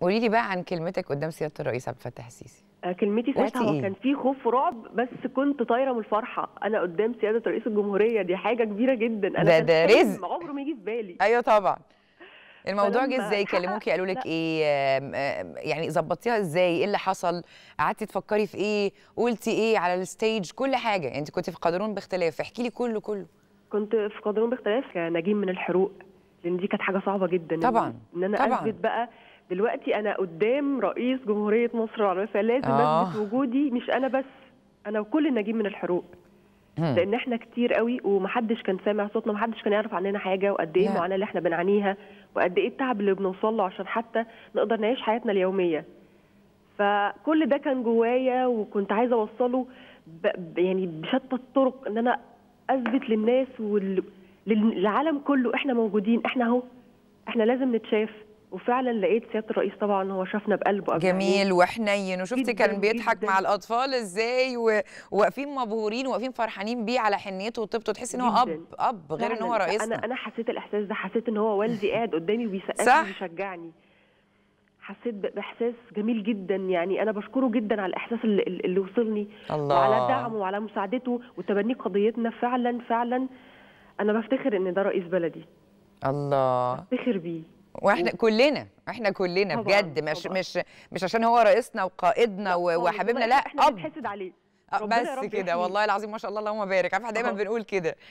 قولي لي بقى عن كلمتك قدام سيادة الرئيس عبد الفتاح السيسي. كلمتي قلتي ساعتها هو إيه؟ كان في خوف ورعب، بس كنت طايره من الفرحه. انا قدام سياده رئيس الجمهوريه، دي حاجه كبيره جدا. انا كان ده حلم رزق. عمره ما يجي في بالي. ايوه طبعا. الموضوع جه فلما ازاي؟ اتحقق، كلموكي قالوا لك لا ايه؟ يعني ظبطتيها ازاي؟ ايه اللي حصل؟ قعدتي تفكري في ايه؟ قلتي ايه على الستيج؟ كل حاجه. انت كنت في قانون باختلاف، احكي لي كله. كنت في قانون باختلاف كنجيم من الحروق، لان دي كانت حاجه صعبه جدا. طبعا ان انا طبعا. اثبت بقى دلوقتي انا قدام رئيس جمهوريه مصر العربيه، فلازم اثبت وجودي. مش انا بس، انا وكل النجيم من الحروق. لان احنا كتير قوي ومحدش كان سامع صوتنا، محدش كان يعرف عننا حاجه، وقد ايه المعاناه اللي احنا بنعانيها، وقد ايه التعب اللي بنوصل له عشان حتى نقدر نعيش حياتنا اليوميه. فكل ده كان جوايا، وكنت عايزه اوصله يعني بشتى الطرق، ان انا اثبت للناس للعالم كله احنا موجودين، احنا اهو، احنا لازم نتشاف. وفعلا لقيت سياده الرئيس طبعا هو شافنا بقلبه قبل عينيه. جميل وحنين، وشفتي جدا كان بيضحك مع جدا الاطفال ازاي، وواقفين مبهورين وواقفين فرحانين بيه على حنيته وطيبته. تحسي ان هو جدا اب غير ان هو فعلا. رئيسنا. انا حسيت الاحساس ده، حسيت ان هو والدي قاعد قدامي وبيسقف لي صح. وبيشجعني. حسيت باحساس جميل جدا. يعني انا بشكره جدا على الاحساس اللي وصلني، الله. وعلى دعمه وعلى مساعدته وتبني قضيتنا. فعلا فعلا انا بفتخر ان ده رئيس بلدي. الله. بفتخر بيه. واحنا كلنا طبعا بجد، مش طبعا. مش عشان هو رئيسنا وقائدنا وحبيبنا، لا احنا اب. بنتحسد عليه. ربنا يا بس رب كده يحميه. والله العظيم ما شاء الله اللهم بارك. عارفه دايما بنقول كده